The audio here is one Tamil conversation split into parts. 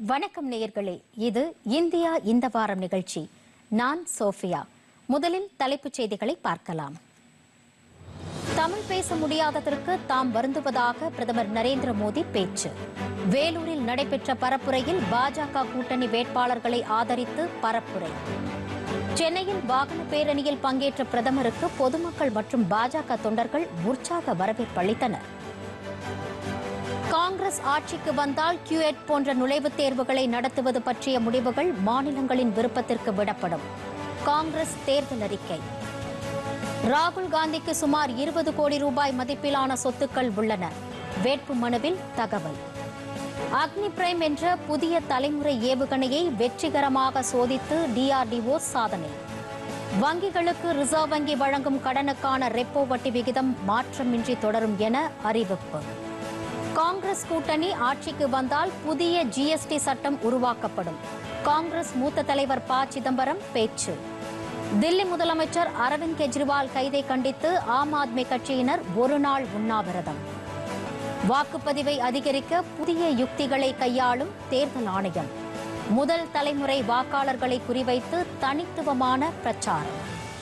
வணக்கம் நேயர்களே, இது இந்தியா இந்த வாரம் நிகழ்ச்சி. நான் சோஃபியா. முதலில் தலைப்புச் செய்திகளை பார்க்கலாம். தமிழ் பேச முடியாததற்கு தாம் வருந்துவதாக பிரதமர் நரேந்திர மோடி பேச்சு. வேலூரில் நடைபெற்ற பரப்புரையில் பாஜக கூட்டணி வேட்பாளர்களை ஆதரித்து பரப்புரை. சென்னையில் வாகன பேரணியில் பங்கேற்ற பிரதமருக்கு பொதுமக்கள் மற்றும் பாஜக தொண்டர்கள் உற்சாக வரவேற்பு அளித்தனர். காங்கிரஸ் ஆட்சிக்கு வந்தால் QET போன்ற நுழைவுத் தேர்வுகளை நடத்துவது பற்றிய முடிவுகள் மாநிலங்களின் விருப்பத்திற்கு விடப்படும். காங்கிரஸ் தேர்தல் அறிக்கை. ராகுல் காந்திக்கு சுமார் 20 கோடி ரூபாய் மதிப்பிலான சொத்துக்கள் உள்ளன. வேட்பு மனுவில் தகவல். அக்னி பிரைம் என்ற புதிய தலைமுறை ஏவுகணையை வெற்றிகரமாக சோதித்து DRDO சாதனை. வங்கிகளுக்கு ரிசர்வ் வங்கி வழங்கும் கடனுக்கான ரெப்போ வட்டி விகிதம் மாற்றமின்றி தொடரும் என அறிவிப்பு. காங்கிரஸ் கூட்டணி ஆட்சிக்கு வந்தால் புதிய GST சட்டம் உருவாக்கப்படும். காங்கிரஸ் மூத்த தலைவர் ப. சிதம்பரம் பேச்சு. தில்லி முதலமைச்சர் அரவிந்த் கெஜ்ரிவால் கைதை கண்டித்து ஆம் ஆத்மி கட்சியினர் ஒருநாள் உண்ணாவிரதம். வாக்குப்பதிவை அதிகரிக்க புதிய யுக்திகளை கையாளும் தேர்தல் ஆணையம். முதல் தலைமுறை வாக்காளர்களை குறிவைத்து தனித்துவமான பிரச்சாரம்.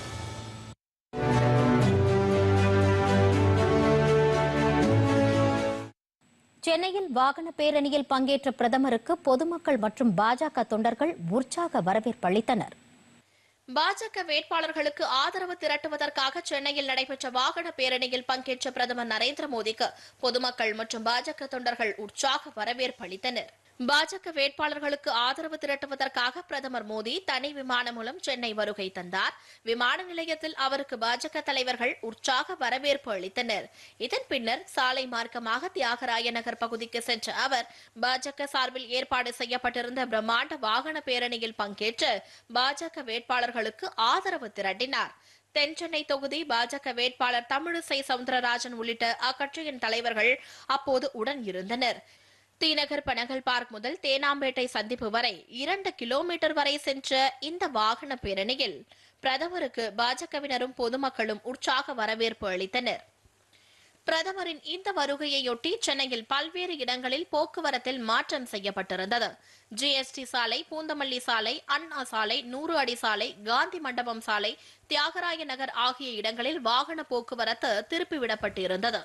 சென்னையில் வாகன பேரணியில் பங்கேற்ற பிரதமருக்கு பொதுமக்கள் மற்றும் பாஜக தொண்டர்கள் உற்சாக வரவேற்பு அளித்தனர். பாஜக வேட்பாளர்களுக்கு ஆதரவு திரட்டுவதற்காக சென்னையில் நடைபெற்ற வாகன பேரணியில் பங்கேற்ற பிரதமர் நரேந்திர மோடிக்கு பொதுமக்கள் மற்றும் பாஜக தொண்டர்கள் உற்சாக வரவேற்பு அளித்தனர். பாஜக வேட்பாளர்களுக்கு ஆதரவு திரட்டுவதற்காக பிரதமர் மோடி தனி விமானம் மூலம் சென்னை வருகை தந்தார். விமான நிலையத்தில் அவருக்கு பாஜக தலைவர்கள் உற்சாக வரவேற்பு அளித்தனர். இதன் பின்னர் சாலை மார்க்கமாக தியாகராய நகர் பகுதிக்கு சென்ற அவர் பாஜக சார்பில் ஏற்பாடு செய்யப்பட்டிருந்த பிரம்மாண்ட வாகன பேரணியில் பங்கேற்று பாஜக வேட்பாளர்களுக்கு ஆதரவு திரட்டினார். தென்சென்னை தொகுதி பாஜக வேட்பாளர் தமிழிசை சவுந்தரராஜன் உள்ளிட்ட அக்கட்சியின் தலைவர்கள் அப்போது உடன் இருந்தனர். தீநகர் பனகல் பார்க் முதல் தேனாம்பேட்டை சந்திப்பு வரை 2 கிலோமீட்டர் வரை சென்ற இந்த வாகன பேரணியில் பிரதமருக்கு பாஜகவினரும் பொதுமக்களும் உற்சாக வரவேற்பு அளித்தனர். பிரதமரின் இந்த வருகையையொட்டி சென்னையில் பல்வேறு இடங்களில் போக்குவரத்தில் மாற்றம் செய்யப்பட்டிருந்தது. GST சாலை, பூந்தமல்லி சாலை, அண்ணா சாலை, 100 அடி சாலை, காந்தி மண்டபம் சாலை, தியாகராய நகர் ஆகிய இடங்களில் வாகன போக்குவரத்து திருப்பிவிடப்பட்டிருந்தது.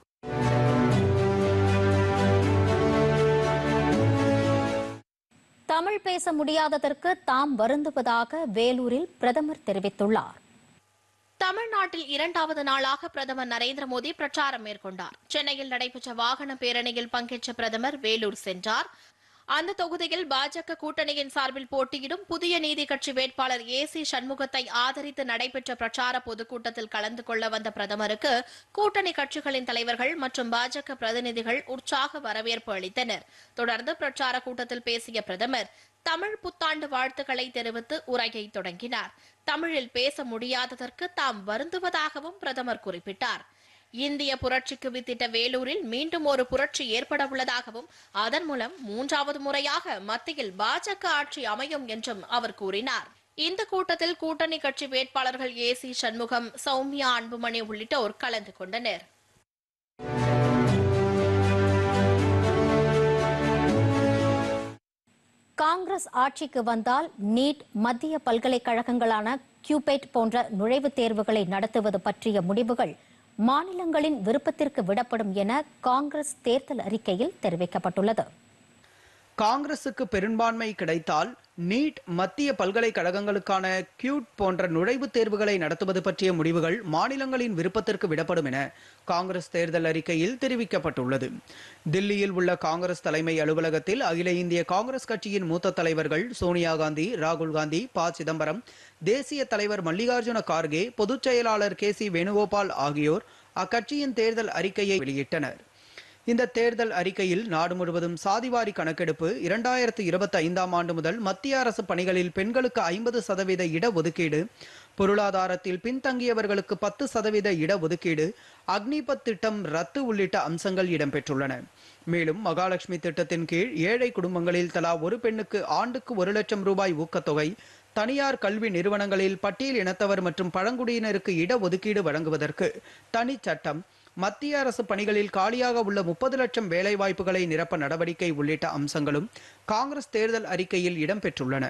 தமிழ் பேச முடியாததற்கு தாம் வருந்துவதாக வேலூரில் பிரதமர் தெரிவித்துள்ளார். தமிழ்நாட்டில் 2வது நாளாக பிரதமர் நரேந்திர மோடி பிரச்சாரம் மேற்கொண்டார். சென்னையில் நடைபெற்ற வாகன பேரணியில் பங்கேற்ற பிரதமர் வேலூர் சென்றார். அந்த தொகுதியில் பாஜக கூட்டணியின் சார்பில் போட்டியிடும் புதிய நீதி கட்சி வேட்பாளர் AC சண்முகத்தை ஆதரித்து நடைபெற்ற பிரச்சார பொதுக்கூட்டத்தில் கலந்து கொள்ள வந்த பிரதமருக்கு கூட்டணி கட்சிகளின் தலைவர்கள் மற்றும் பாஜக பிரதிநிதிகள் உற்சாக வரவேற்பு அளித்தனர். தொடர்ந்து பிரச்சார கூட்டத்தில் பேசிய பிரதமர் தமிழ் புத்தாண்டு வாழ்த்துக்களை தெரிவித்து உரையை தொடங்கினார். தமிழில் பேச முடியாததற்கு தாம் வருந்துவதாகவும் பிரதமர் குறிப்பிட்டார். இந்திய புரட்சிக்கு வித்திட்ட வேலூரில் மீண்டும் ஒரு புரட்சி ஏற்பட உள்ளதாகவும் அதன் மூலம் 3வது முறையாக மத்தியில் பாஜக ஆட்சி அமையும் என்றும் அவர் கூறினார். இந்த கூட்டத்தில் கூட்டணி கட்சி வேட்பாளர்கள் AC சண்முகம், சௌமியா அன்புமணி உள்ளிட்டோர் கலந்து கொண்டனர். காங்கிரஸ் ஆட்சிக்கு வந்தால் நீட், மத்திய பல்கலைக்கழகங்களான QPET போன்ற நுழைவுத் தேர்வுகளை நடத்துவது பற்றிய முடிவுகள் மாநிலங்களின் விருப்பத்திற்கு விடப்படும் என காங்கிரஸ் தேர்தல் அறிக்கையில் தெரிவிக்கப்பட்டுள்ளது. காங்கிரசுக்கு பெரும்பான்மை கிடைத்தால் நீட், மத்திய பல்கலைக்கழகங்களுக்கான QET போன்ற நுழைவுத் தேர்வுகளை நடத்துவது பற்றிய முடிவுகள் மாநிலங்களின் விருப்பத்திற்கு விடப்படும் என காங்கிரஸ் தேர்தல் அறிக்கையில் தெரிவிக்கப்பட்டுள்ளது. தில்லியில் உள்ள காங்கிரஸ் தலைமை அலுவலகத்தில் அகில இந்திய காங்கிரஸ் கட்சியின் மூத்த தலைவர்கள் சோனியா காந்தி, ராகுல் காந்தி, ப. சிதம்பரம், தேசிய தலைவர் மல்லிகார்ஜுன கார்கே, பொதுச் செயலாளர் KC வேணுகோபால் ஆகியோர் அக்கட்சியின் தேர்தல் அறிக்கையை வெளியிட்டனர். இந்த தேர்தல் அறிக்கையில் நாடு முழுவதும் சாதிவாரி கணக்கெடுப்பு, 2025ஆம் ஆண்டு முதல் மத்திய அரசு பணிகளில் பெண்களுக்கு 50% இடஒதுக்கீடு, பொருளாதாரத்தில் பின்தங்கியவர்களுக்கு 10% இடஒதுக்கீடு, அக்னிபத் திட்டம் ரத்து உள்ளிட்ட அம்சங்கள் இடம்பெற்றுள்ளன. மேலும் மகாலட்சுமி திட்டத்தின் கீழ் ஏழை குடும்பங்களில் தலா ஒரு பெண்ணுக்கு ஆண்டுக்கு 1 லட்சம் ரூபாய் ஊக்கத்தொகை, தனியார் கல்வி நிறுவனங்களில் பட்டியல் இனத்தவர் மற்றும் பழங்குடியினருக்கு இடஒதுக்கீடு வழங்குவதற்கு தனி சட்டம், மத்திய அரசு பணிகளில் காலியாக உள்ள 30 லட்சம் வேலைவாய்ப்புகளை நிரப்ப நடவடிக்கை உள்ளிட்ட அம்சங்களும் காங்கிரஸ் தேர்தல் அறிக்கையில் இடம்பெற்றுள்ளன.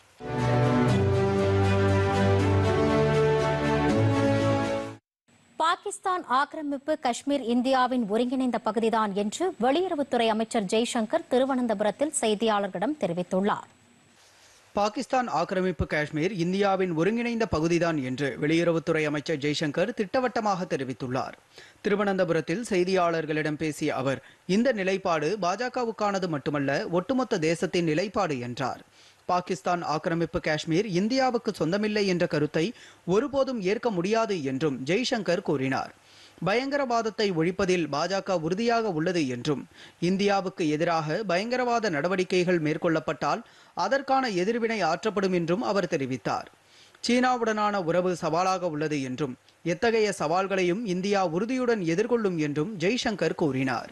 பாகிஸ்தான் ஆக்கிரமிப்பு காஷ்மீர் இந்தியாவின் ஒருங்கிணைந்த பகுதிதான் என்று வெளியுறவுத்துறை அமைச்சர் ஜெய்சங்கர் திருவனந்தபுரத்தில் செய்தியாளர்களிடம் தெரிவித்துள்ளார். பாகிஸ்தான் ஆக்கிரமிப்பு காஷ்மீர் இந்தியாவின் ஒருங்கிணைந்த பகுதிதான் என்று வெளியுறவுத்துறை அமைச்சர் ஜெய்சங்கர் திட்டவட்டமாக தெரிவித்துள்ளார். திருவனந்தபுரத்தில் செய்தியாளர்களிடம் பேசிய அவர், இந்த நிலைப்பாடு பாஜகவுக்கானது மட்டுமல்ல, ஒட்டுமொத்த தேசத்தின் நிலைப்பாடு என்றார். பாகிஸ்தான் ஆக்கிரமிப்பு காஷ்மீர் இந்தியாவுக்கு சொந்தமில்லை என்ற கருத்தை ஒருபோதும் ஏற்க முடியாது என்றும் ஜெய்சங்கர் கூறினார். பயங்கரவாதத்தை ஒழிப்பதில் பாஜக உறுதியாக உள்ளது என்றும், இந்தியாவுக்கு எதிராக பயங்கரவாத நடவடிக்கைகள் மேற்கொள்ளப்பட்டால் அதற்கான எதிர்வினை ஆற்றப்படும் என்றும் அவர் தெரிவித்தார். சீனாவுடனான உறவு சவாலாக உள்ளது என்றும், எத்தகைய சவால்களையும் இந்தியா உறுதியுடன் எதிர்கொள்ளும் என்றும் ஜெய்சங்கர் கூறினார்.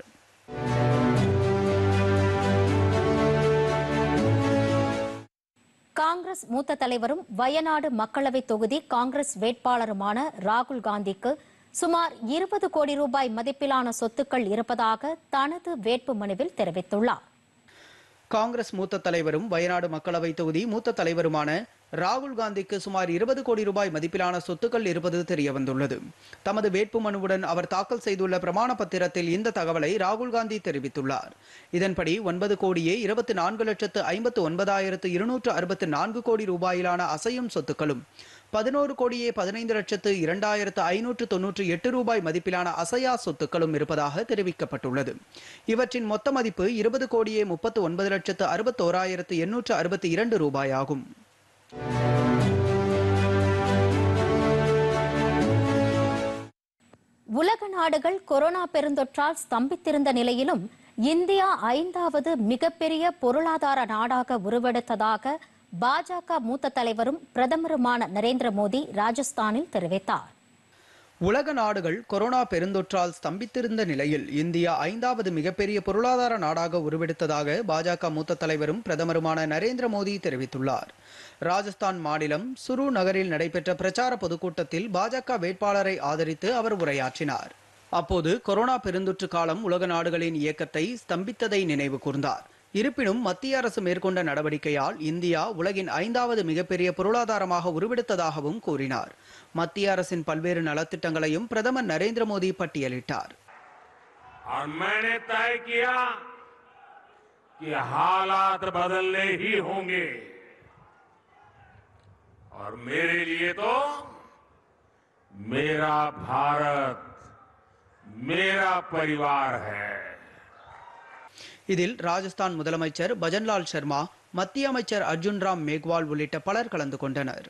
காங்கிரஸ் மூத்த தலைவரும் வயநாடு மக்களவை தொகுதி காங்கிரஸ் வேட்பாளருமான ராகுல் காந்திக்கு சுமார் 20 கோடி ரூபாய் மதிப்பிலான சொத்துக்கள் இருப்பதாக தனது வேட்பு மனுவில் தெரிவித்துள்ளார். காங்கிரஸ் மூத்த தலைவரும் வயநாடு மக்களவை தொகுதி மூத்த தலைவருமான ராகுல் காந்திக்கு சுமார் 20 கோடி ரூபாய் மதிப்பிலான சொத்துக்கள் இருப்பது தெரியவந்துள்ளது. தமது வேட்பு மனுவுடன் அவர் தாக்கல் செய்துள்ள பிரமாண பத்திரத்தில் இந்த தகவலை ராகுல் காந்தி தெரிவித்துள்ளார். இதன்படி 9,24,59,264 கோடி ரூபாயிலான அசையும் சொத்துக்களும் 11,15,02,598 ரூபாய் மதிப்பிலான அசையா சொத்துக்களும் இருப்பதாக தெரிவிக்கப்பட்டுள்ளது. இவற்றின் மொத்த மதிப்பு 20,39,61,862 ரூபாய் ஆகும். உலக நாடுகள் கொரோனா பெருந்தொற்றால் ஸ்தம்பித்திருந்த நிலையிலும் இந்தியா 5வது மிகப்பெரிய பொருளாதார நாடாக உருவெடுத்ததாக பாஜக மூத்த தலைவரும் பிரதமருமான நரேந்திர மோடி ராஜஸ்தானில் தெரிவித்தார். உலக நாடுகள் கொரோனா பெருந்தொற்றால் ஸ்தம்பித்திருந்த நிலையில் இந்தியா 5வது மிகப்பெரிய பொருளாதார நாடாக உருவெடுத்ததாக பாஜக மூத்த தலைவரும் பிரதமருமான நரேந்திர மோடி தெரிவித்துள்ளார். ராஜஸ்தான் மாநிலம் சுரு நகரில் நடைபெற்ற பிரச்சார பொதுக்கூட்டத்தில் பாஜக வேட்பாளரை ஆதரித்து அவர் உரையாற்றினார். அப்போது கொரோனா பெருந்தொற்று காலம் உலக நாடுகளின் இயக்கத்தை ஸ்தம்பித்ததை நினைவு கூர்ந்தார். இருப்பினும் மத்திய அரசு மேற்கொண்ட நடவடிக்கையால் இந்தியா உலகின் 5வது மிகப்பெரிய பொருளாதாரமாக உருவெடுத்ததாகவும் கூறினார். மத்திய அரசின் பல்வேறு நலத்திட்டங்களையும் பிரதமர் நரேந்திர மோடி பட்டியலிட்டார். और मेरे लिए तो मेरा भारत मेरा परिवार है. இதில் ராஜஸ்தான் முதலமைச்சர் பஜன்லால் சர்மா, மத்திய அமைச்சர் அர்ஜுன் ராம் மேக்வால் உள்ளிட்ட பலர் கலந்து கொண்டனர்.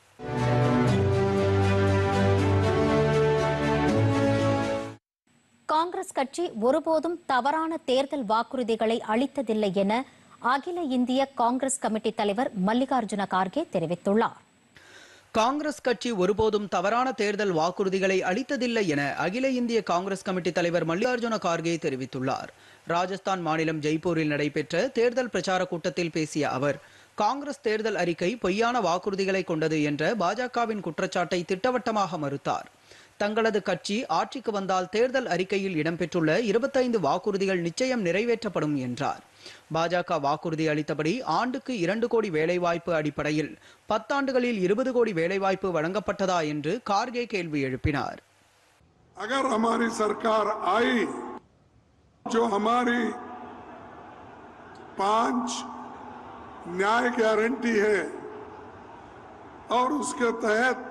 காங்கிரஸ் கட்சி ஒருபோதும் தவறான தேர்தல் வாக்குறுதிகளை அளித்ததில்லை என அகில இந்திய காங்கிரஸ் கமிட்டி தலைவர் மல்லிகார்ஜுன கார்கே தெரிவித்துள்ளார். காங்கிரஸ் கட்சி ஒருபோதும் தவறான தேர்தல் வாக்குறுதிகளை அளித்ததில்லை என அகில இந்திய காங்கிரஸ் கமிட்டி தலைவர் மல்லிகார்ஜுன கார்கே தெரிவித்துள்ளார். ராஜஸ்தான் மாநிலம் ஜெய்ப்பூரில் நடைபெற்ற தேர்தல் பிரச்சார கூட்டத்தில் பேசிய அவர், காங்கிரஸ் தேர்தல் அறிக்கை பொய்யான வாக்குறுதிகளை கொண்டது என்ற பாஜகவின் குற்றச்சாட்டை திட்டவட்டமாக மறுத்தார். தங்களது கட்சி ஆட்சிக்கு வந்தால் தேர்தல் அறிக்கையில் இடம்பெற்றுள்ள 25 வாக்குறுதிகள் நிச்சயம் நிறைவேற்றப்படும் என்றார். பாஜக வாக்குறுதி அளித்தபடி ஆண்டுக்கு 2 கோடி வேலைவாய்ப்பு அடிப்படையில் 10 ஆண்டுகளில் 20 கோடி வேலைவாய்ப்பு வழங்கப்பட்டதா என்று கார்கே கேள்வி எழுப்பினார். अगर हमारी सरकार आई, जो हमारी 5 न्याय गारंटी है और उसके तहत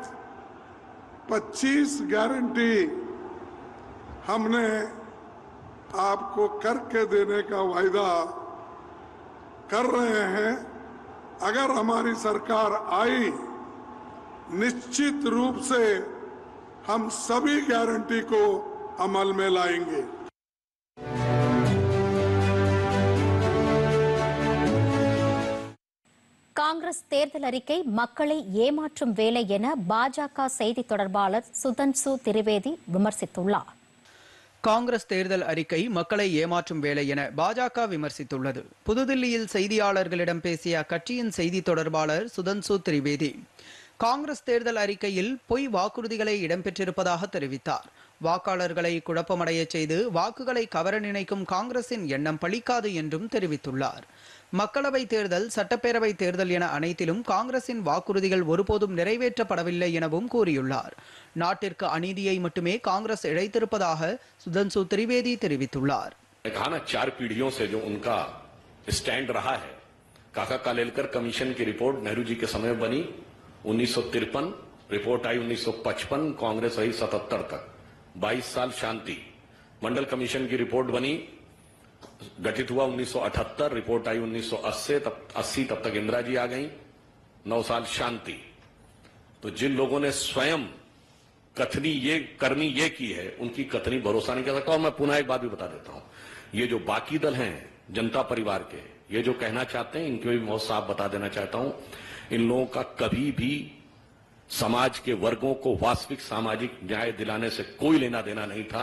25 गारंटी हमने आपको करके देने का वायदा कर रहे हैं. अगर हमारी सरकार आई, निश्चित रूप से हम सभी गारंटी को अमल में लाएंगे. காங்கிரஸ் தேர்தல் அறிக்கை மக்களை ஏமாற்றும் வேலை என பாஜக செய்தி தொடர்பாளர் சுதன்சு திரிவேதி விமர்சித்துள்ளார். காங்கிரஸ் தேர்தல் அறிக்கை மக்களை ஏமாற்றும் வேலை என பாஜக விமர்சித்துள்ளது. புதுதில்லியில் செய்தியாளர்களிடம் பேசிய அக்கட்சியின் செய்தி தொடர்பாளர் சுதன்சு திரிவேதி, காங்கிரஸ் தேர்தல் அறிக்கையில் பொய் வாக்குறுதிகளை இடம்பெற்றிருப்பதாக தெரிவித்தார். வாக்காளர்களை குழப்பமடைய செய்து வாக்குகளை கவர நினைக்கும் காங்கிரசின் எண்ணம் பலிக்காது என்றும் தெரிவித்துள்ளார். மக்களவை தேர்தல், சட்டப்பேரவை தேர்தல் என அனைத்திலும் காங்கிரசின் வாக்குறுதிகள் ஒருபோதும் நிறைவேற்றப்படவில்லை எனவும் கூறியுள்ளார். நாட்டிற்கு அநீதியை மட்டுமே காங்கிரஸ் இழைத்திருப்பதாக சுதன்சு திரிவேதி தெரிவித்துள்ளார். चार पीढ़ियों से जो उनका स्टैंड रहा है, काका कालेलकर कमीशन की रिपोर्ट नेहरू जी के समय बनी 1953, रिपोर्ट आई 1955, कांग्रेस रही 77 तक, 22 साल शांति। मंडल कमीशन की रिपोर्ट बनी, गठित हुआ 1978, रिपोर्ट आई 1980, तब तक इंदिरा जी आ गई, 9 साल शांति। तो जिन लोगों ने स्वयं कथनी ये करनी ये की है, उनकी कथनी भरोसा नहीं कर सकता। और मैं पुनः एक बात भी बता देता हूं, ये जो बाकी दल हैं जनता परिवार के, ये जो कहना चाहते हैं, इनको भी बहुत साफ बता देना चाहता हूं, इन लोगों का कभी भी समाज के वर्गों को वास्तविक सामाजिक न्याय दिलाने से कोई लेना देना नहीं था।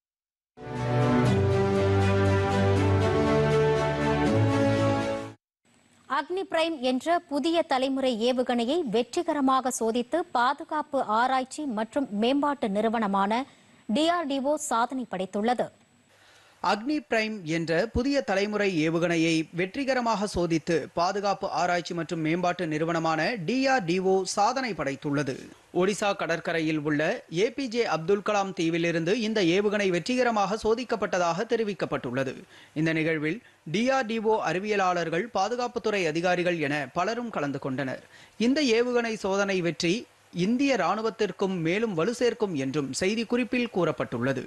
அக்னி பிரைம் என்ற புதிய தலைமுறை ஏவுகணையை வெற்றிகரமாக சோதித்து பாதுகாப்பு ஆராய்ச்சி மற்றும் மேம்பாட்டு நிறுவனமான DRDO சாதனை படைத்துள்ளது. அக்னி பிரைம் என்ற புதிய தலைமுறை ஏவுகணையை வெற்றிகரமாக சோதித்து பாதுகாப்பு ஆராய்ச்சி மற்றும் மேம்பாட்டு நிறுவனமான DRDO சாதனை படைத்துள்ளது. ஒடிசா கடற்கரையில் உள்ள APJ அப்துல் கலாம் தீவிலிருந்து இந்த ஏவுகணை வெற்றிகரமாக சோதிக்கப்பட்டதாக தெரிவிக்கப்பட்டுள்ளது. இந்த நிகழ்வில் DRDO அறிவியலாளர்கள், பாதுகாப்புத்துறை அதிகாரிகள் என பலரும் கலந்து கொண்டனர். இந்த ஏவுகணை சோதனை வெற்றி இந்திய ராணுவத்திற்கும் மேலும் வலு சேர்க்கும் என்றும் செய்திக்குறிப்பில் கூறப்பட்டுள்ளது.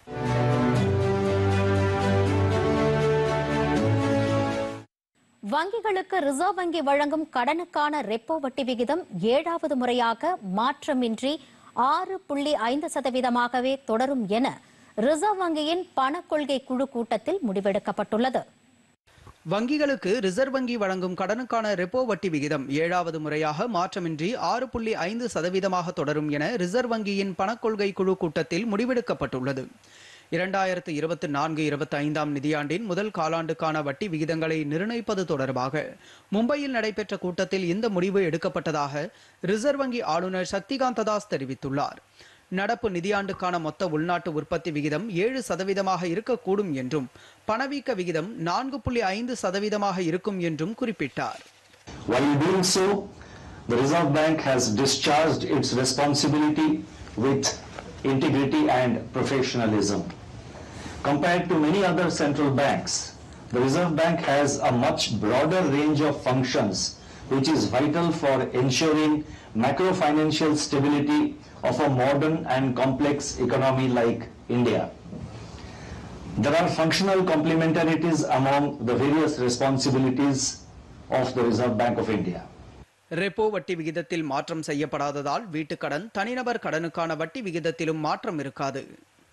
வங்கிகளுக்கு ரிசர்வ் வங்கி வழங்கும் கடனுக்கான ரெப்போ வட்டி விகிதம் 7வது முறையாக மாற்றமின்றி 6.5%ஆகவே தொடரும் என ரிசர்வ் வங்கியின் பணக்கொள்கை குழு கூட்டத்தில் முடிவெடுக்கப்பட்டுள்ளது. வங்கிகளுக்கு ரிசர்வ் வங்கி வழங்கும் கடனுக்கான ரெப்போ வட்டி விகிதம் 7வது முறையாக மாற்றமின்றி 6.5%ஆக தொடரும் என ரிசர்வ் வங்கியின் பணக்கொள்கை குழு கூட்டத்தில் முடிவெடுக்கப்பட்டுள்ளது. 2024-25 நிதியாண்டின் முதல் காலாண்டுக்கான வட்டி விகிதங்களை நிர்ணயிப்பது தொடர்பாக மும்பையில் நடைபெற்ற கூட்டத்தில் இந்த முடிவு எடுக்கப்பட்டதாக ரிசர்வ் வங்கி ஆளுநர் சக்திகாந்த தாஸ் தெரிவித்துள்ளார். நடப்பு நிதியாண்டுக்கான மொத்த உள்நாட்டு உற்பத்தி விகிதம் 7% இருக்கக்கூடும் என்றும் பணவீக்க விகிதம் 4.5% இருக்கும் என்றும் குறிப்பிட்டார். While doing so, the Reserve Bank has discharged its responsibility with integrity and professionalism. Compared to many other central banks, the Reserve Bank has a much broader range of functions which is vital for ensuring macro-financial stability of a modern and complex economy like India. There are functional complementarities among the various responsibilities of the Reserve Bank of India. Repo வட்டி விகிதத்தில் மாற்றம் செய்யப்படாததால் வீட்டுக்கடன், தனிநபர் கடனுக்கான வட்டி விகிதத்திலும் மாற்றம் இருக்காது.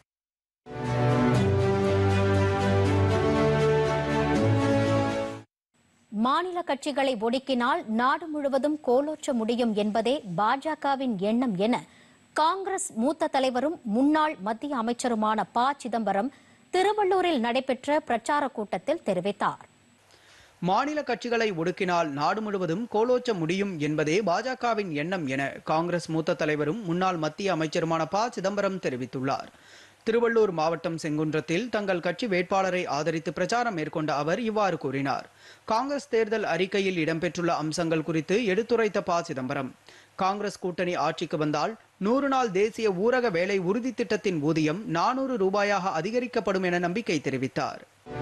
மாநில கட்சிகளை ஒடுக்கினால் நாடு முழுவதும் கோலோச்ச முடியும் என்பதே பாஜகவின் எண்ணம் என காங்கிரஸ் மூத்த தலைவரும் முன்னாள் மத்திய அமைச்சருமான ப. சிதம்பரம் திருவள்ளூரில் நடைபெற்ற பிரச்சார கூட்டத்தில் தெரிவித்தார். மாநில கட்சிகளை ஒடுக்கினால் நாடு முழுவதும் கோலோச்ச முடியும் என்பதே பாஜகவின் எண்ணம் என காங்கிரஸ் மூத்த தலைவரும் முன்னாள் மத்திய அமைச்சருமான ப. சிதம்பரம் தெரிவித்துள்ளார். திருவள்ளூர் மாவட்டம் செங்குன்றத்தில் தங்கள் கட்சி வேட்பாளரை ஆதரித்து பிரச்சாரம் மேற்கொண்ட அவர் இவ்வாறு கூறினார். காங்கிரஸ் தேர்தல் அறிக்கையில் இடம்பெற்றுள்ள அம்சங்கள் குறித்து எடுத்துரைத்த ப. சிதம்பரம், காங்கிரஸ் கூட்டணி ஆட்சிக்கு வந்தால் 100 நாள் தேசிய ஊரக வேலை உறுதி திட்டத்தின் ஊதியம் 400 ரூபாயாக அதிகரிக்கப்படும் என நம்பிக்கை தெரிவித்தார்.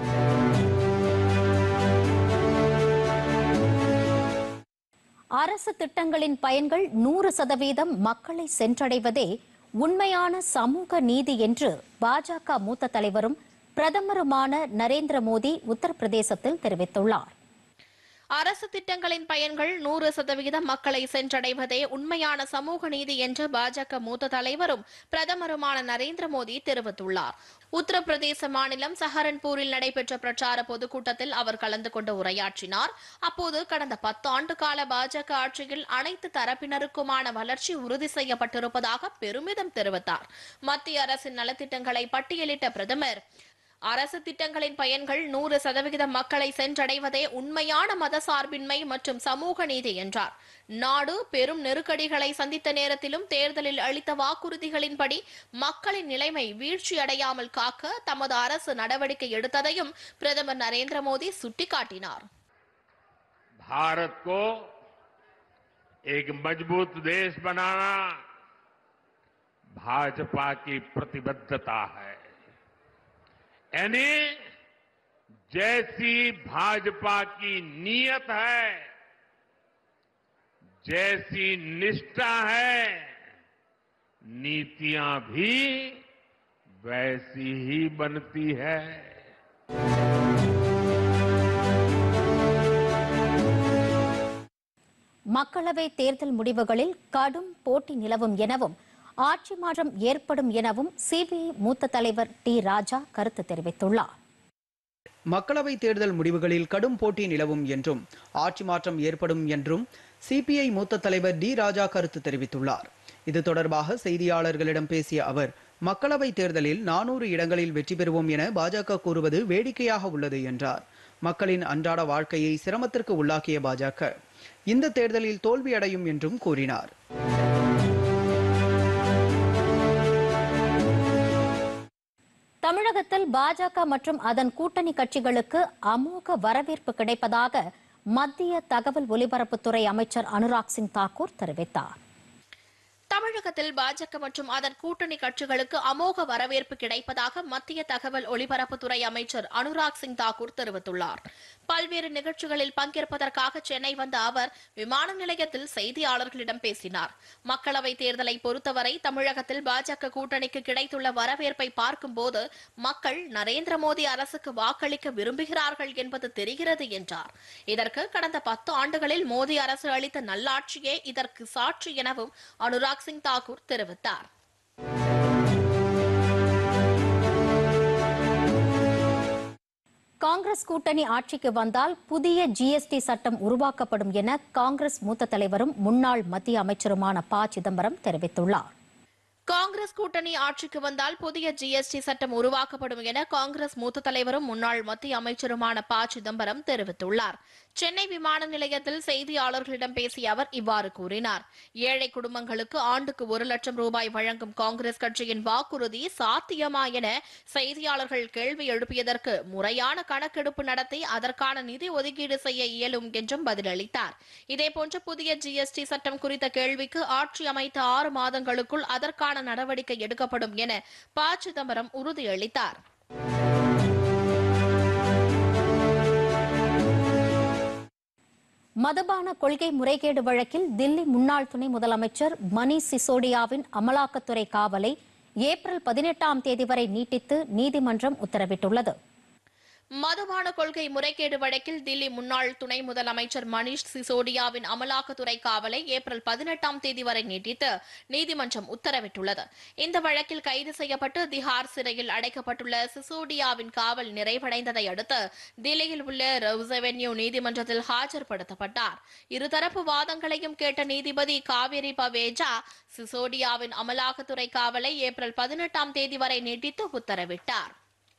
அரசு திட்டங்களின் பயன்கள் 100% மக்களை சென்றடைவதே உண்மையான சமூக நீதி என்று பாஜக மூத்த தலைவரும் பிரதமருமான நரேந்திர மோடி உத்தரப்பிரதேசத்தில் தெரிவித்துள்ளார். அரசு திட்டங்களின் பயன்கள் 100% மக்களை சென்றடைவதே உண்மையான சமூக நீதி என்று பாஜக மூத்த தலைவரும் பிரதமருமான நரேந்திர மோடி தெரிவித்துள்ளார். உத்தரப்பிரதேச மாநிலம் சஹரன்பூரில் நடைபெற்ற பிரச்சார பொதுக்கூட்டத்தில் அவர் கலந்து கொண்டு உரையாற்றினார். அப்போது கடந்த 10 ஆண்டு கால பாஜக ஆட்சியில் அனைத்து தரப்பினருக்குமான வளர்ச்சி உறுதி செய்யப்பட்டிருப்பதாக பெருமிதம் தெரிவித்தார். மத்திய அரசின் நலத்திட்டங்களை பட்டியலிட்ட பிரதமர், அரசு திட்டங்களின் பயன்கள் 100% மக்களை சென்றடைவதே உண்மையான மதசார்பின்மை மற்றும் சமூக நீதி என்றார். நாடு பெரும் நெருக்கடிகளை சந்தித்த நேரத்திலும் தேர்தலில் அளித்த வாக்குறுதிகளின்படி மக்களின் நிலைமை வீழ்ச்சியடையாமல் காக்க தமது அரசு நடவடிக்கை எடுத்ததையும் பிரதமர் நரேந்திர மோடி சுட்டிக்காட்டினார். भारत को एक मजबूत देश बनाना भाजपा की प्रतिबद्धता है. यानी जैसी भाजपा की नीयत है, जैसी निष्ठा है, नीतियां भी वैसी ही बनती है. மக்களவை தேர்தல் முடிவுகளில் கடும் போட்டி நிலவும் எனவும் ஆட்சி மாற்றம் ஏற்படும் எனவும் சிபிஐ மூத்த தலைவர் டி ராஜா கருத்து தெரிவித்துள்ளார். மக்களவை தேர்தல் முடிவுகளில் கடும் போட்டி நிலவும் என்றும் ஆட்சி மாற்றம் ஏற்படும் என்றும் சிபிஐ மூத்த தலைவர் டி ராஜா கருத்து தெரிவித்துள்ளார். இது தொடர்பாக செய்தியாளர்களிடம் பேசிய அவர், மக்களவை தேர்தலில் 400 இடங்களில் வெற்றி பெறுவோம் என பாஜக கூறுவது வேடிக்கையாக உள்ளது என்றார். மக்களின் அன்றாட வாழ்க்கையை சிரமத்திற்கு உள்ளாக்கிய பாஜக இந்த தேர்தலில் தோல்வியடையும் என்றும் கூறினார். தமிழகத்தில் பாஜக மற்றும் அதன் கூட்டணி கட்சிகளுக்கு அமோக வரவேற்பு கிடைப்பதாக மத்திய தகவல் ஒலிபரப்புத்துறை அமைச்சர் அனுராக் சிங் தாக்கூர் தெரிவித்தார். தமிழகத்தில் பாஜக மற்றும் அதன் கூட்டணி கட்சிகளுக்கு அமோக வரவேற்பு கிடைப்பதாக மத்திய தகவல் ஒலிபரப்புத்துறை அமைச்சர் அனுராக் சிங் தாக்கூர் தெரிவித்துள்ளார். பல்வேறு நிகழ்ச்சிகளில் பங்கேற்பதற்காக சென்னை வந்த அவர் விமான நிலையத்தில் செய்தியாளர்களிடம் பேசினார். மக்களவைத் தேர்தலை பொறுத்தவரை தமிழகத்தில் பாஜக கூட்டணிக்கு கிடைத்துள்ள வரவேற்பை பார்க்கும்போது மக்கள் நரேந்திர மோடி அரசுக்கு வாக்களிக்க விரும்புகிறார்கள் என்பது தெரிகிறது என்றார். இதற்கு கடந்த 10 ஆண்டுகளில் மோடி அரசு அளித்த நல்லாட்சியே இதற்கு சாட்சி எனவும் அனுராக் சிங் தாக்கூர் தெரிவித்தார். காங்கிரஸ் கூட்டணி ஆட்சிக்கு வந்தால் புதிய ஜிஎஸ்டி சட்டம் உருவாக்கப்படும் என காங்கிரஸ் மூத்த தலைவரும் முன்னாள் மத்திய அமைச்சருமான ப. சிதம்பரம் தெரிவித்துள்ளார். காங்கிரஸ் கூட்டணி ஆட்சிக்கு வந்தால் புதிய ஜிஎஸ்டி சட்டம் உருவாக்கப்படும் என காங்கிரஸ் மூத்த தலைவரும் முன்னாள் மத்திய அமைச்சருமான ப. சிதம்பரம் தெரிவித்துள்ளார். சென்னை விமான நிலையத்தில் செய்தியாளர்களிடம் பேசிய அவர் இவ்வாறு கூறினார். ஏழை குடும்பங்களுக்கு ஆண்டுக்கு 1 லட்சம் ரூபாய் வழங்கும் காங்கிரஸ் கட்சியின் வாக்குறுதி சாத்தியமா என செய்தியாளர்கள் கேள்வி எழுப்பியதற்கு முறையான கணக்கெடுப்பு நடத்தி அதற்கான நிதி ஒதுக்கீடு செய்ய இயலும் என்றும் பதிலளித்தார். இதேபோன்று புதிய ஜிஎஸ்டி சட்டம் குறித்த கேள்விக்கு ஆட்சி அமைத்த 6 மாதங்களுக்குள் அதற்கான நடவடிக்கை எடுக்கப்படும் என ப. சிதம்பரம் உறுதியளித்தார். மதுபான கொள்கை முறைகேடு வழக்கில் தில்லி முன்னாள் துணை முதலமைச்சர் மணீஷ் சிசோடியாவின் அமலாக்கத்துறை காவலை ஏப்ரல் 18ஆம் தேதி வரை நீட்டித்து நீதிமன்றம் உத்தரவிட்டுள்ளது. மதுபான கொள்கை முறைகேடு வழக்கில் தில்லி முன்னாள் துணை முதலமைச்சர் மணீஷ் சிசோடியாவின் அமலாக்கத்துறை காவலை ஏப்ரல் 18ஆம் தேதி வரை நீட்டித்து நீதிமன்றம் உத்தரவிட்டுள்ளது. இந்த வழக்கில் கைது செய்யப்பட்டு திஹார் சிறையில் அடைக்கப்பட்டுள்ள சிசோடியாவின் காவல் நிறைவடைந்ததை அடுத்து தில்லியில் உள்ள ரோஸ் அவென்யூ நீதிமன்றத்தில் ஆஜர்படுத்தப்பட்டார். இருதரப்பு வாதங்களையும் கேட்ட நீதிபதி காவேரி பவேஜா சிசோடியாவின் அமலாக்கத்துறை காவலை ஏப்ரல் 18ஆம் தேதி வரை நீட்டித்து உத்தரவிட்டார்.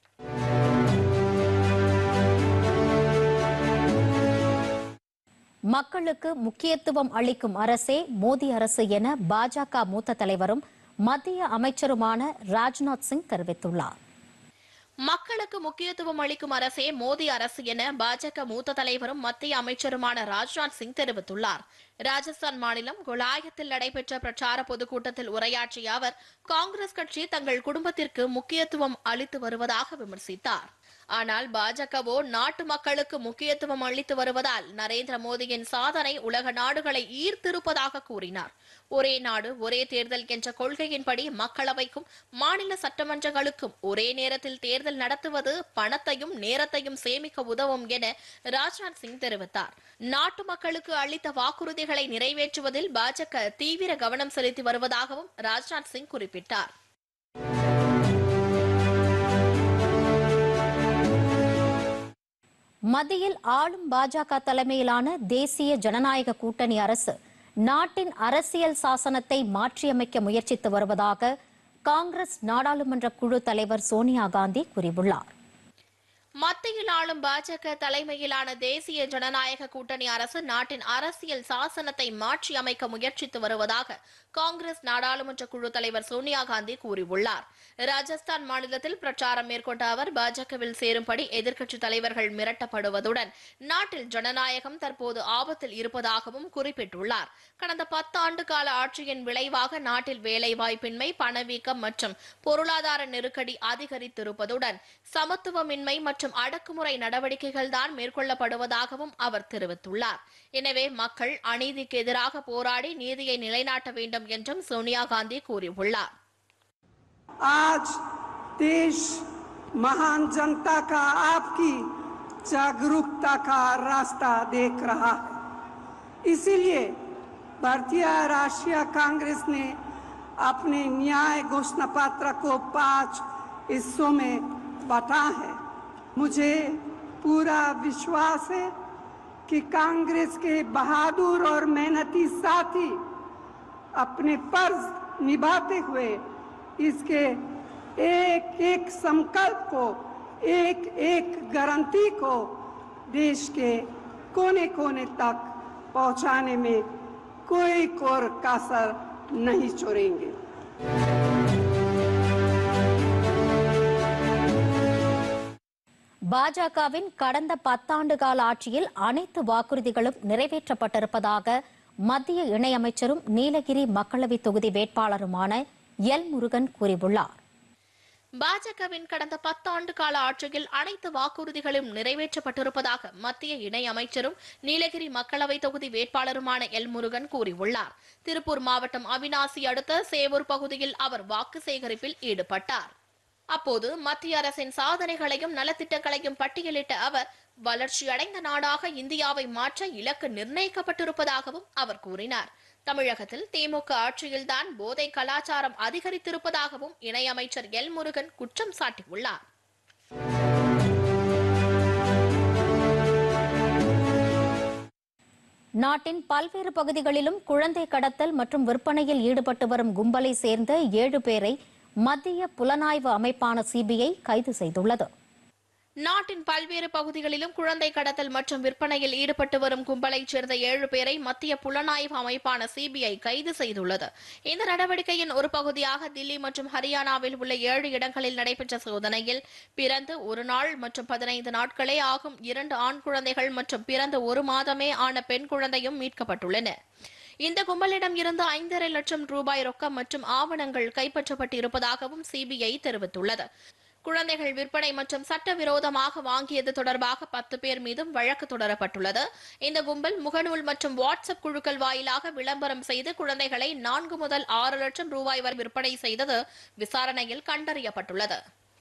மக்களுக்கு முக்கியத்துவம் அளிக்கும் அரசே மோடி அரசு என பாஜக மூத்த தலைவரும் மத்திய அமைச்சருமான ராஜ்நாத் சிங் தெரிவித்துள்ளார். மக்களுக்கு முக்கியத்துவம் அளிக்கும் அரசே மோடி அரசு என பாஜக மூத்த தலைவரும் மத்திய அமைச்சருமான ராஜ்நாத் சிங் தெரிவித்துள்ளார். ராஜஸ்தான் மாநிலம் குலாயத்தில் நடைபெற்ற பிரச்சார பொதுக்கூட்டத்தில் உரையாற்றிய அவர் காங்கிரஸ் கட்சி தங்கள் குடும்பத்திற்கு முக்கியத்துவம் அளித்து வருவதாக விமர்சித்தார். ஆனால் பாஜகவோ நாட்டு மக்களுக்கு முக்கியத்துவம் அளித்து வருவதால் நரேந்திர மோடியின் சாதனை உலக நாடுகளை ஈர்த்திருப்பதாக கூறினார். ஒரே நாடு ஒரே தேர்தல் என்ற கொள்கையின்படி மக்களவைக்கும் மாநில சட்டமன்றங்களுக்கும் ஒரே நேரத்தில் தேர்தல் நடத்துவது பணத்தையும் நேரத்தையும் சேமிக்க உதவும் என ராஜ்நாத் சிங் தெரிவித்தார். நாட்டு மக்களுக்கு அளித்த வாக்குறுதிகளை நிறைவேற்றுவதில் பாஜக தீவிர கவனம் செலுத்தி வருவதாகவும் ராஜ்நாத் சிங் குறிப்பிட்டார். மத்தியில் ஆளும் பாஜக தலைமையிலான தேசிய ஜனநாயக கூட்டணி அரசு நாட்டின் அரசியல் சாசனத்தை மாற்றியமைக்க முயற்சித்து வருவதாக காங்கிரஸ் நாடாளுமன்ற குழு தலைவர் சோனியா காந்தி கூறியுள்ளார். மத்தியில் ஆளும் பாஜக தலைமையிலான தேசிய ஜனநாயக கூட்டணி அரசு நாட்டின் அரசியல் சாசனத்தை மாற்றி அமைக்க முயற்சித்து வருவதாக காங்கிரஸ் நாடாளுமன்ற குழு தலைவர் சோனியா காந்தி கூறியுள்ளார். ராஜஸ்தான் மாநிலத்தில் பிரச்சாரம் மேற்கொண்ட அவர் பாஜகவில் சேரும்படி எதிர்க்கட்சித் தலைவர்கள் மிரட்டப்படுவதுடன் நாட்டில் ஜனநாயகம் தற்போது ஆபத்தில் இருப்பதாகவும் குறிப்பிட்டுள்ளார். கடந்த 10 ஆண்டு கால ஆட்சியின் விளைவாக நாட்டில் வேலைவாய்ப்பின்மை, பணவீக்கம் மற்றும் பொருளாதார நெருக்கடி அதிகரித்திருப்பதுடன் சமத்துவமின்மை மற்றும் அடக்குமுறை நடவடிக்கைகள் தான் மேற்கொள்ளப்படுவதாகவும் அவர் தெரிவித்துள்ளார். எனவே மக்கள் அநீதிக்கு எதிராக போராடி நீதியை நிலைநாட்ட வேண்டும் என்றும் சோனியா காந்தி கூறியுள்ளார். आज देश महान जनता का आपकी जागरूकता का रास्ता देख रहा है. इसीलिए भारतीय राष्ट्रीय कांग्रेस ने अपने न्याय घोषणा पत्र को 5 हिस्सों में बांटा है. मुझे पूरा विश्वास है कि कांग्रेस के बहादुर और मेहनती साथी अपने फर्ज निभाते हुए इसके एक एक संकल्प को, एक एक गारंटी को देश के कोने कोने तक पहुंचाने में कोई कोर कसर नहीं छोड़ेंगे. பாஜகவின் கடந்த 10 ஆண்டு கால ஆட்சியில் அனைத்து வாக்குறுதிகளும் நிறைவேற்றப்பட்டிருப்பதாக மத்திய இணையமைச்சரும் நீலகிரி மக்களவை தொகுதி வேட்பாளருமான எல் முருகன் கூறியுள்ளார். பாஜகவின் கடந்த 10 ஆண்டு கால ஆட்சியில் அனைத்து வாக்குறுதிகளும் நிறைவேற்றப்பட்டிருப்பதாக மத்திய இணையமைச்சரும் நீலகிரி மக்களவை தொகுதி வேட்பாளருமான எல் முருகன் கூறியுள்ளார். திருப்பூர் மாவட்டம் அவிநாசி அடுத்த சேவூர் பகுதியில் அவர் வாக்கு சேகரிப்பில் ஈடுபட்டார். அப்போது மத்திய அரசின் சாதனைகளையும் நலத்திட்டங்களையும் பட்டியலிட்ட அவர் வளர்ச்சியடைந்த நாடாக இந்தியாவை மாற்ற இலக்கு நிர்ணயிக்கப்பட்டிருப்பதாகவும் அவர் கூறினார். தமிழகத்தில் திமுக ஆட்சியில்தான் போதை கலாச்சாரம் அதிகரித்திருப்பதாகவும் இணையமைச்சர் எல் முருகன் குற்றம் சாட்டியுள்ளார். நாட்டின் பல்வேறு பகுதிகளிலும் குழந்தை கடத்தல் மற்றும் விற்பனையில் ஈடுபட்டு வரும் கும்பலை சேர்ந்த 7 பேரை மத்திய புலனாய்வு அமைப்பான சிபிஐ கைது செய்துள்ளது. நாட்டின் பல்வேறு பகுதிகளிலும் குழந்தை கடத்தல் மற்றும் விற்பனையில் ஈடுபட்டு வரும் கும்பலைச் சேர்ந்த 7 பேரை மத்திய புலனாய்வு அமைப்பான சிபிஐ கைது செய்துள்ளது. இந்த நடவடிக்கையின் ஒரு பகுதியாக தில்லி மற்றும் ஹரியானாவில் உள்ள 7 இடங்களில் நடைபெற்ற சோதனையில் பிறந்து 1 நாள் மற்றும் 15 நாட்களே ஆகும் 2 ஆண் குழந்தைகள் மற்றும் பிறந்து 1 மாதமே ஆன பெண் குழந்தையும் மீட்கப்பட்டுள்ளன. இந்த கும்பலிடம் இருந்து 5.5 லட்சம் ரூபாய் ரொக்கம் மற்றும் ஆவணங்கள் கைப்பற்றப்பட்டு இருப்பதாகவும் சிபிஐ தெரிவித்துள்ளது. குழந்தைகள் விற்பனை மற்றும் சட்டவிரோதமாக வாங்கியது தொடர்பாக 10 பேர் மீதும் வழக்கு தொடரப்பட்டுள்ளது. இந்த கும்பல் முகநூல் மற்றும் வாட்ஸ்அப் குழுக்கள் வாயிலாக விளம்பரம் செய்து குழந்தைகளை 4 முதல் 6 லட்சம் ரூபாய் வரை விற்பனை செய்தது விசாரணையில் கண்டறியப்பட்டுள்ளது.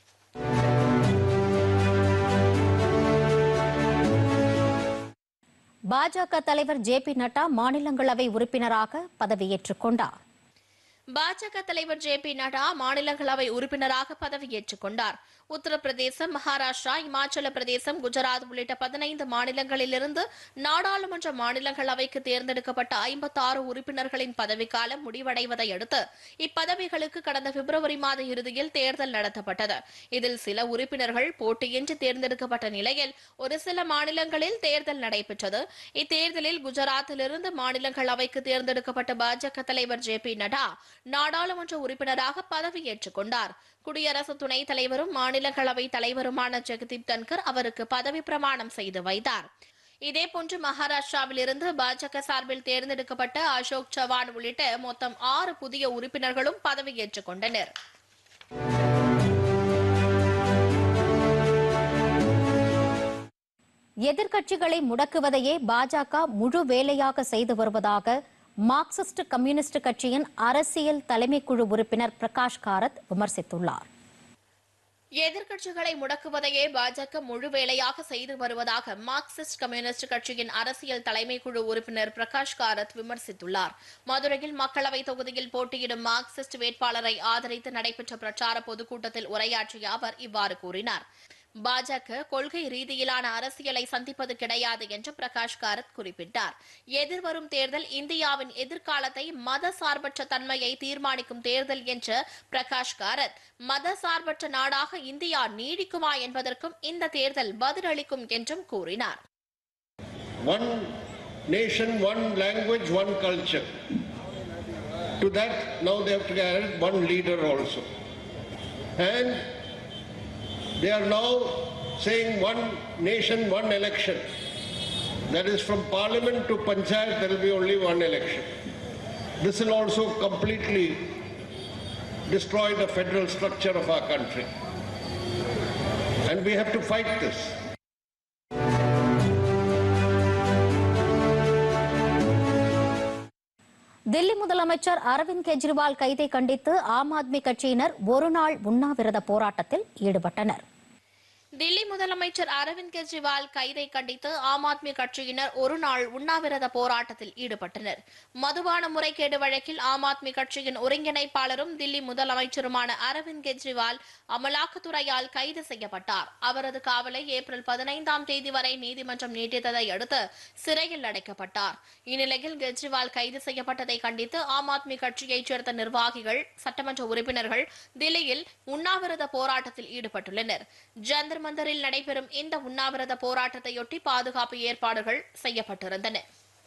பாஜக தலைவர் ஜே.பி. நட்டா மாநிலங்களவை உறுப்பினராக பதவியேற்றுக் கொண்டார். பாஜக தலைவர் ஜே.பி. நட்டா மாநிலங்களவை உறுப்பினராக பதவியேற்றுக் கொண்டார். உத்தரப்பிரதேசம், மகாராஷ்டிரா, இமாச்சல பிரதேசம், குஜராத் உள்ளிட்ட 15 மாநிலங்களிலிருந்து நாடாளுமன்ற மாநிலங்களவைக்கு தேர்ந்தெடுக்கப்பட்ட 56 உறுப்பினர்களின் பதவிக்காலம் முடிவடைவதை அடுத்து இப்பதவிகளுக்கு கடந்த பிப்ரவரி மாத இறுதியில் தேர்தல் நடத்தப்பட்டது. இதில் சில உறுப்பினர்கள் போட்டியின்றி தேர்ந்தெடுக்கப்பட்ட நிலையில் ஒரு சில மாநிலங்களில் தேர்தல் நடைபெற்றது. இத்தேர்தலில் குஜராத்திலிருந்து மாநிலங்களவைக்கு தேர்ந்தெடுக்கப்பட்ட பாஜக தலைவர் ஜே.பி. நட்டா நாடாளுமன்ற உறுப்பினராக பதவியேற்றுக் கொண்டார். குடியரசு துணைத் தலைவரும் மாநிலங்களவை தலைவருமான ஜெகதீப் தன்கர் அவருக்கு பதவி பிரமாணம் செய்து வைத்தார். இதேபோன்று மகாராஷ்டிராவில் இருந்து பாஜக சார்பில் தேர்ந்தெடுக்கப்பட்ட அசோக் சவான் உள்ளிட்ட மொத்தம் 6 புதிய உறுப்பினர்களும் பதவியேற்றுக் கொண்டனர். எதிர்க்கட்சிகளை முடக்குவதையே பாஜக முழு வேலையாக செய்து வருவதாக மார்க்சிஸ்ட் கம்யூனிஸ்ட் கட்சியின் அரசியல் தலைமைக்குழு உறுப்பினர் பிரகாஷ் காரத் விமர்சித்துள்ளார். எதிர்க்கட்சிகளை முடக்குவதையே பாஜக முழு வேலையாக செய்து வருவதாக மார்க்சிஸ்ட் கம்யூனிஸ்ட் கட்சியின் அரசியல் தலைமைக்குழு உறுப்பினர் பிரகாஷ் காரத் விமர்சித்துள்ளார். மதுரையில் மக்களவை தொகுதியில் போட்டியிடும் மார்க்சிஸ்ட் வேட்பாளரை ஆதரித்து நடைபெற்ற பிரச்சார பொதுக்கூட்டத்தில் உரையாற்றிய அவர் இவ்வாறு கூறினார். பாஜக கொள்கை ரீதியிலான அரசியலை சந்திப்பது கிடையாது என்று பிரகாஷ் காரத் குறிப்பிட்டார். எதிர்வரும் தேர்தல் இந்தியாவின் எதிர்காலத்தை மத சார்பற்ற தன்மையை தீர்மானிக்கும் தேர்தல் என்ற பிரகாஷ் காரத், மத சார்பற்ற நாடாக இந்தியா நீடிக்குமா என்பதற்கும் இந்த தேர்தல் பதிலளிக்கும் என்றும் கூறினார். One nation, one language, one culture. To that, now they have to add one leader also. And they are now saying one nation, one election. That is from parliament to panchayat, there will be only one election. This will also completely destroy the federal structure of our country. And we have to fight this. Delhi முதலமைச்சர் அரவிந்த் கெஜ்ரிவால் கைதை கண்டித்து ஆம் ஆத்மி கட்சியினர் ஒருநாள் உண்ணாவிரத போராட்டத்தில் ஈடுபட்டனர். தில்லி முதலமைச்சர் அரவிந்த் கெஜ்ரிவால் கைதை கண்டித்து ஆம் ஆத்மி கட்சியினர் ஒருநாள் உண்ணாவிரத போராட்டத்தில் ஈடுபட்டனர். மதுபான முறைகேடு வழக்கில் ஆம் ஆத்மி கட்சியின் ஒருங்கிணைப்பாளரும் தில்லி முதலமைச்சருமான அரவிந்த் கெஜ்ரிவால் அமலாக்கத்துறையால் கைது செய்யப்பட்டார். அவரது காவலை ஏப்ரல் 15ஆம் தேதி வரை நீதிமன்றம் நீட்டித்ததை அடுத்து சிறையில் அடைக்கப்பட்டார். இந்நிலையில் கெஜ்ரிவால் கைது செய்யப்பட்டதை கண்டித்து ஆம் ஆத்மி கட்சியைச் சேர்ந்த நிர்வாகிகள், சட்டமன்ற உறுப்பினர்கள் தில்லியில் உண்ணாவிரத போராட்டத்தில் ஈடுபட்டுள்ளனர். ஜந்தர் மந்தரில் நடைபெறும் இந்த உண்ணாவிரத போராட்டத்தையொட்டி பாதுகாப்பு ஏற்பாடுகள் செய்யப்பட்டிருந்தன.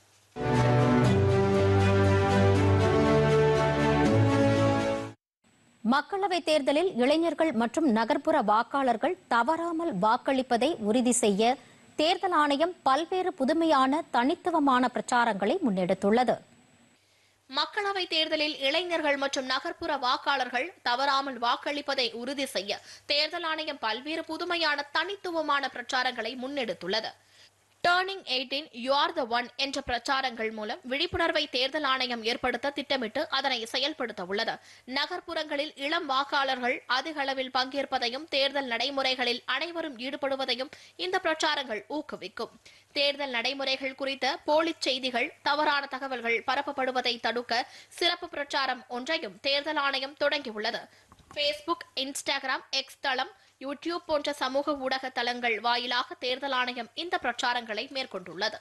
மக்களவைத் தேர்தலில் இளைஞர்கள் மற்றும் நகர்ப்புற வாக்காளர்கள் தவறாமல் வாக்களிப்பதை உறுதி செய்ய தேர்தல் ஆணையம் பல்வேறு புதுமையான தனித்துவமான பிரச்சாரங்களை முன்னெடுத்துள்ளது. மக்களவைத் தேர்தலில் இளைஞர்கள் மற்றும் நகர்ப்புற வாக்காளர்கள் தவறாமல் வாக்களிப்பதை உறுதி செய்ய தேர்தல் ஆணையம் பல்வேறு புதுமையான தனித்துவமான பிரச்சாரங்களை முன்னெடுத்துள்ளது. Turning 18 you are the one என்ற பிரச்சாரங்கள் மூலம் விழிப்புணர்வை தேர்தல் ஆணையம் ஏற்படுத்த திட்டமிட்டு அதனை செயல்படுத்த உள்ளது. நகர்ப்புறங்களில் இளம் வாக்காளர்கள் அதிக அளவில் பங்கேற்பதையும் தேர்தல் நடைமுறைகளில் அனைவரும் ஈடுபடுவதையும் இந்த பிரச்சாரங்கள் ஊக்குவிக்கும். தேர்தல் நடைமுறைகள் குறித்த போலிச் செய்திகள், தவறான தகவல்கள் பரப்பப்படுவதை தடுக்க சிறப்பு பிரச்சாரம் ஒன்றையும் தேர்தல் ஆணையம் தொடங்கியுள்ளது. Facebook, Instagram, X தளம், யூடியூப் போன்ற சமூக ஊடக தளங்கள் வாயிலாக தேர்தல் ஆணையம் இந்த பிரச்சாரங்களை மேற்கொண்டுள்ளது.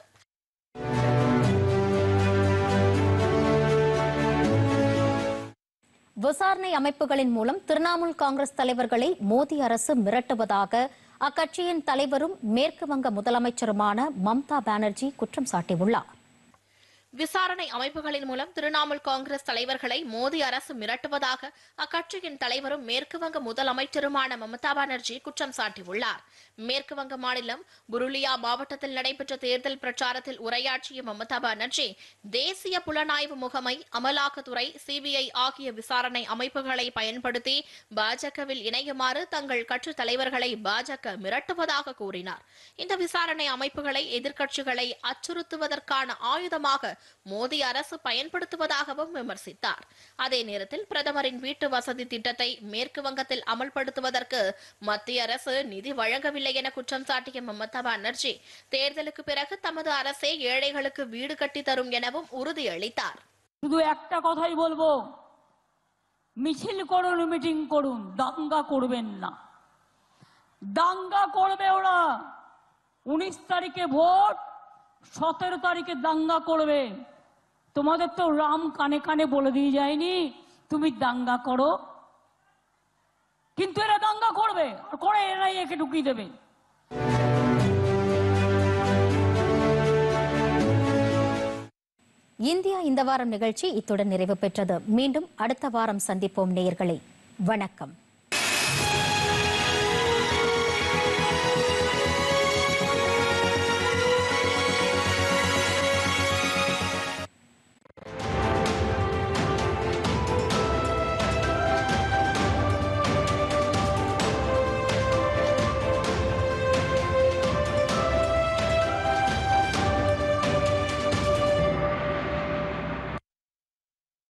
விசாரணை அமைப்புகளின் மூலம் திரிணாமுல் காங்கிரஸ் தலைவர்களை மோடி அரசு மிரட்டுவதாக அக்கட்சியின் தலைவரும் மேற்கு வங்க முதலமைச்சருமான மம்தா பானர்ஜி குற்றம் சாட்டியுள்ளார். விசாரணை அமைப்புகளின் மூலம் திரிணாமுல் காங்கிரஸ் தலைவர்களை மோடி அரசு மிரட்டுவதாக அக்கட்சியின் தலைவரும் மேற்குவங்க முதலமைச்சருமான மம்தா பானர்ஜி குற்றம் சாட்டியுள்ளார். மேற்குவங்க மாநிலம் புருலியா மாவட்டத்தில் நடைபெற்ற தேர்தல் பிரச்சாரத்தில் உரையாற்றிய மம்தா பானர்ஜி, தேசிய புலனாய்வு முகமை, அமலாக்கத்துறை, சிபிஐ ஆகிய விசாரணை அமைப்புகளை பயன்படுத்தி பாஜகவில் இணையுமாறு தங்கள் கட்சி தலைவர்களை பாஜக மிரட்டுவதாக கூறினார். இந்த விசாரணை அமைப்புகளை எதிர்க்கட்சிகளை அச்சுறுத்துவதற்கான ஆயுதமாக மோடி அரசு பயன்படுத்துவதாகவும் விமர்சித்தார். அதே நேரத்தில் பிரதமரின் வீட்டு வசதி திட்டத்தை மேற்கு வங்கத்தில் அமல்படுத்துவதற்கு மத்திய அரசு நிதி வழங்கவில்லை என குற்றம் சாட்டிய மம்தா பானர்ஜி, தேர்தலுக்கு பிறகு தமது அரசே ஏழைகளுக்கு வீடு கட்டி தரும் எனவும் உறுதியளித்தார். শুধু একটা কথাই বলবো, মিছিল করুন, মিটিং করুন, দাঙ্গা করবেন না। দাঙ্গা করবে ওরা। 19 তারিখে ভোট, 17 তারিখে দাঙ্গা করবে। তোমাদের তো রাম কানে কানে বলে দিয়ে যায়নি তুমি দাঙ্গা করো, কিন্তু এরা দাঙ্গা করবে আর করে এরাই একে ঢুকিয়ে দেবে। இந்தியா இந்த வாரம் நிகழ்ச்சி இத்துடன் நிறைவு பெற்றது. மீண்டும் அடுத்த வாரம் சந்திப்போம் நேயர்களே. வணக்கம்.